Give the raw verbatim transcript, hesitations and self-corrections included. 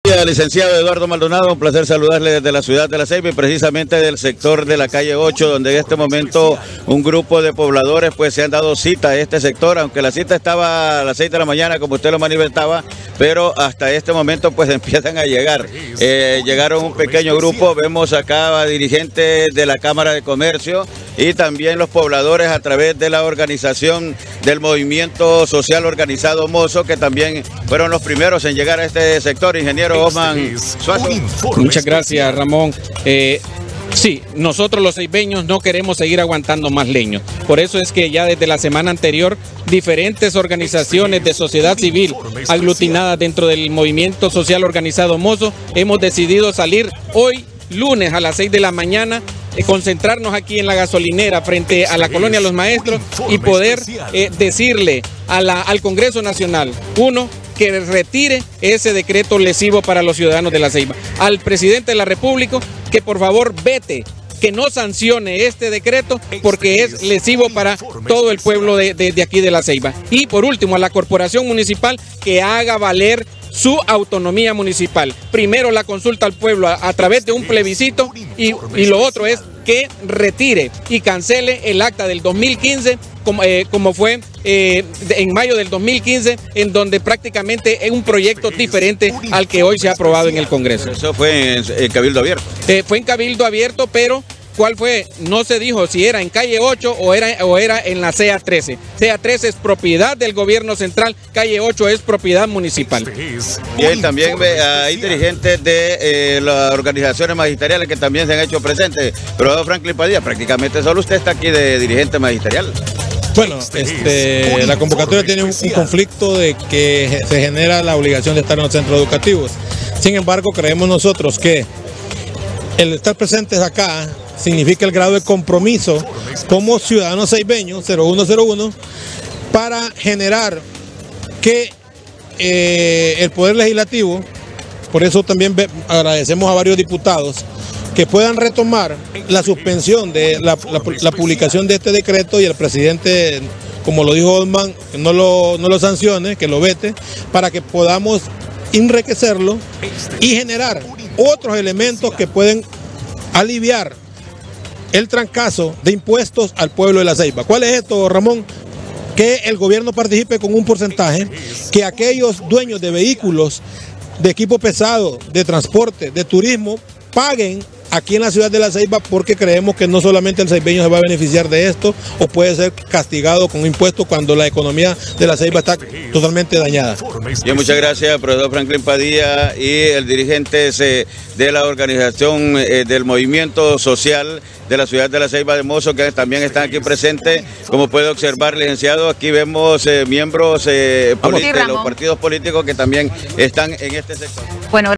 Licenciado Eduardo Maldonado, un placer saludarle desde la ciudad de La Ceiba y precisamente del sector de la calle ocho, donde en este momento un grupo de pobladores pues se han dado cita a este sector, aunque la cita estaba a las seis de la mañana, como usted lo manifestaba, pero hasta este momento pues empiezan a llegar. Eh, llegaron un pequeño grupo, vemos acá a dirigentes de la Cámara de Comercio y también los pobladores a través de la organización del Movimiento Social Organizado Mozo, que también fueron los primeros en llegar a este sector. Ingeniero Osman Suazo. Muchas gracias, Ramón. Eh, sí, nosotros los ceibeños no queremos seguir aguantando más leño. Por eso es que ya desde la semana anterior, diferentes organizaciones de sociedad civil aglutinadas dentro del Movimiento Social Organizado Mozo, hemos decidido salir hoy, lunes a las seis de la mañana, eh, concentrarnos aquí en la gasolinera frente a la Colonia Los Maestros y poder eh, decirle a la, al Congreso Nacional, uno, que retire ese decreto lesivo para los ciudadanos de La Ceiba. Al presidente de la República, que por favor vete, que no sancione este decreto porque es lesivo para todo el pueblo de, de, de aquí de La Ceiba. Y por último, a la corporación municipal que haga valer su autonomía municipal. Primero la consulta al pueblo a, a través de un plebiscito y, y lo otro es que retire y cancele el acta del dos mil quince como, eh, como fue eh, en mayo del dos mil quince, en donde prácticamente es un proyecto diferente al que hoy se ha aprobado en el Congreso. Eso fue en, en Cabildo Abierto. Eh, fue en Cabildo Abierto, pero ¿cuál fue? No se dijo si era en calle ocho o era, o era en la C A trece. C A trece es propiedad del gobierno central, calle ocho es propiedad municipal. Bien, también hay dirigentes de eh, las organizaciones magisteriales que también se han hecho presentes. Pero Franklin Padilla, prácticamente solo usted está aquí de dirigente magisterial. Bueno, este, la convocatoria tiene un, un conflicto de que se genera la obligación de estar en los centros educativos. Sin embargo, creemos nosotros que el estar presentes acá significa el grado de compromiso como ciudadanos ceibeños cero uno cero uno para generar que eh, el Poder Legislativo, por eso también agradecemos a varios diputados, que puedan retomar la suspensión de la, la, la publicación de este decreto y el presidente, como lo dijo Osman, no lo, no lo sancione, que lo vete, para que podamos enriquecerlo y generar otros elementos que pueden aliviar el trancazo de impuestos al pueblo de La Ceiba. ¿Cuál es esto, Ramón? Que el gobierno participe con un porcentaje, que aquellos dueños de vehículos, de equipo pesado, de transporte, de turismo, paguen aquí en la ciudad de La Ceiba, porque creemos que no solamente el ceibeño se va a beneficiar de esto o puede ser castigado con impuestos cuando la economía de La Ceiba está totalmente dañada. Bien, muchas gracias, profesor Franklin Padilla y el dirigente de la organización eh, del Movimiento Social de la ciudad de La Ceiba de Mozo, que también están aquí presentes. Como puede observar, licenciado, aquí vemos eh, miembros eh, de los partidos políticos que también están en este sector. Bueno,